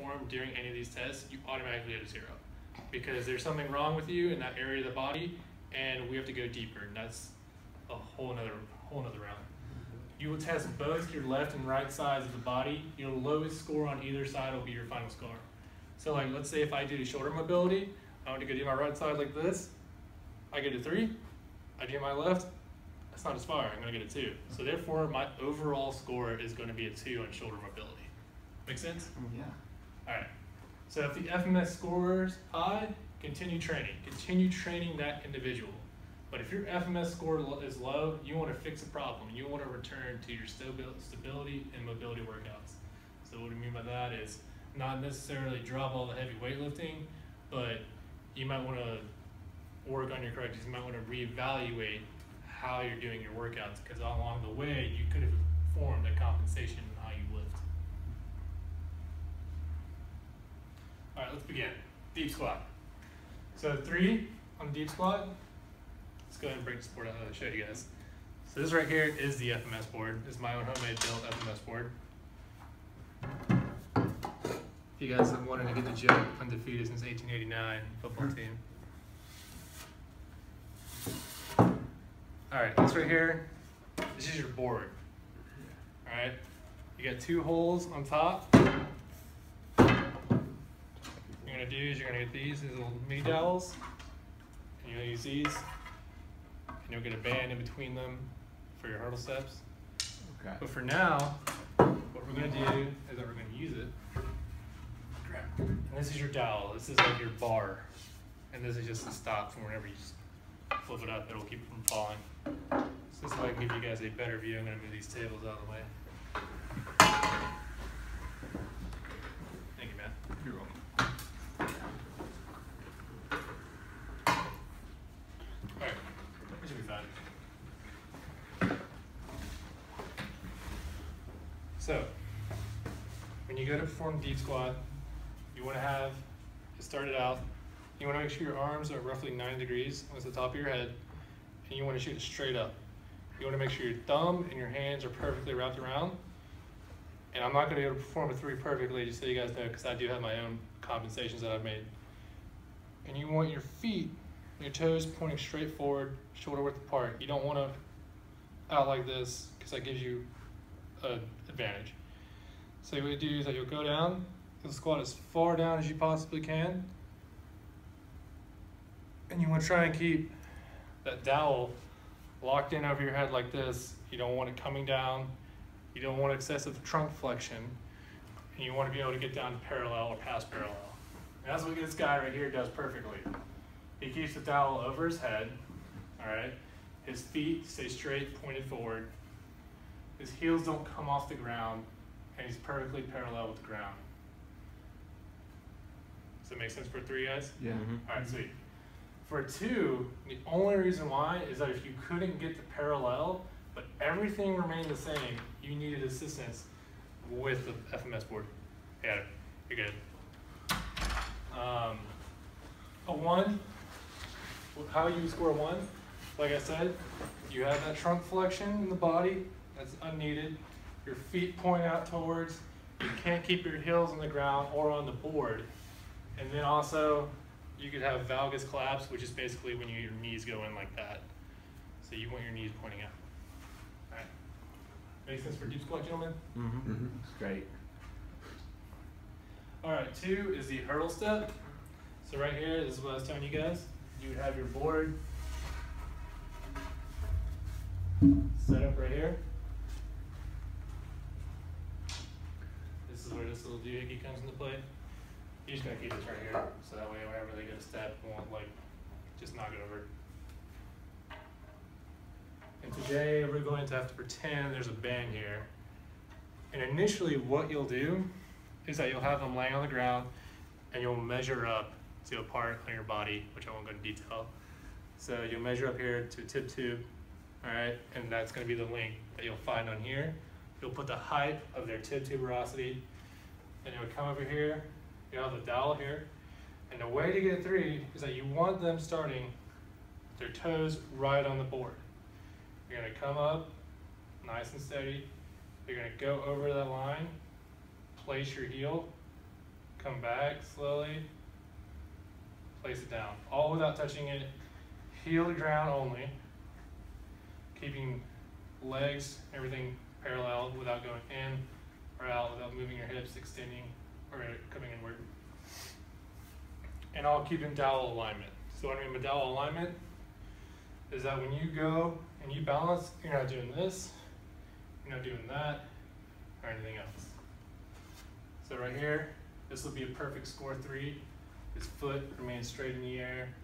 perform during any of these tests, you automatically go to 0. Because there's something wrong with you in that area of the body, and we have to go deeper, and that's a whole nother round. You will test both your left and right sides of the body. Your lowest score on either side will be your final score. So like, let's say if I do shoulder mobility, I want to go do my right side like this, I get a 3, I do my left, that's not as far, I'm going to get a 2. So therefore, my overall score is going to be a 2 on shoulder mobility. Make sense? Yeah. All right. So if the FMS scores high, continue training that individual. But if your FMS score is low, you want to fix a problem. You want to return to your stability and mobility workouts. So what I mean by that is not necessarily drop all the heavy weightlifting, but you might want to work on your corrections. You might want to reevaluate how you're doing your workouts, because along the way, you could have formed a compensation in how you lift. All right, let's begin. Deep squat. So 3 on the deep squat. Let's go ahead and break this board out and show you guys. So this right here is the FMS board. This is my own homemade built FMS board. If you guys have wanted to get the joke, undefeated since 1889 football team. All right, this right here, this is your board. All right, you got 2 holes on top. What you're gonna do is you're gonna get these little mini dowels, and you're gonna use these, and you'll get a band in between them for your hurdle steps. Okay. But for now, what we're gonna do is that we're gonna use it. And this is your dowel. This is like your bar, and this is just a stop from whenever you just flip it up, it'll keep it from falling. So this way I can give you guys a better view. I'm gonna move these tables out of the way. Thank you, man. You're welcome. Alright, we should be fine. So, when you go to perform deep squat, you want to have it started out. You want to make sure your arms are roughly 9 degrees on the top of your head, and you want to shoot it straight up. You want to make sure your thumb and your hands are perfectly wrapped around. And I'm not going to be able to perform a 3 perfectly, just so you guys know, because I do have my own compensations that I've made. And you want your feet, your toes pointing straight forward, shoulder width apart. You don't want to out like this, because that gives you an advantage. So what you do is that you'll go down, you'll squat as far down as you possibly can, and you want to try and keep that dowel locked in over your head like this. You don't want it coming down. You don't want excessive trunk flexion. And you want to be able to get down to parallel or past parallel. And that's what this guy right here does perfectly. He keeps the dowel over his head, all right? His feet stay straight, pointed forward. His heels don't come off the ground, and he's perfectly parallel with the ground. Does that make sense for 3 guys? Yeah. All right, sweet. For 2, the only reason why is that if you couldn't get the parallel, but everything remained the same, you needed assistance with the FMS board. Yeah, you're good. A 1, how you score a 1, like I said, you have that trunk flexion in the body, that's unneeded. Your feet point out towards, you can't keep your heels on the ground or on the board. And then also, you could have valgus collapse, which is basically when your knees go in like that. So you want your knees pointing out. All right. Make sense for deep squat, gentlemen? It's great. All right, 2 is the hurdle step. So right here, this is what I was telling you guys. You would have your board set up right here. This is where this little doohickey comes into play. You're just gonna keep this right here, so that way whenever they get a step, it won't like just knock it over. And today we're going to have to pretend there's a band here. And initially what you'll do is that you'll have them laying on the ground and you'll measure up to a part on your body, which I won't go into detail. So you'll measure up here to a tib tube, all right? And that's gonna be the length that you'll find on here. You'll put the height of their tib tuberosity, and you'll come over here. You have the dowel here, and the way to get 3 is that you want them starting with their toes right on the board. You're gonna come up nice and steady. You're gonna go over that line, place your heel, come back slowly, place it down, all without touching it, heel to ground only, keeping legs, everything parallel without going in or out, without moving your hips, extending or coming inward. And all keeping dowel alignment. So what I mean by dowel alignment is that when you go and you balance, you're not doing this, you're not doing that, or anything else. So right here, this will be a perfect score 3. His foot remains straight in the air,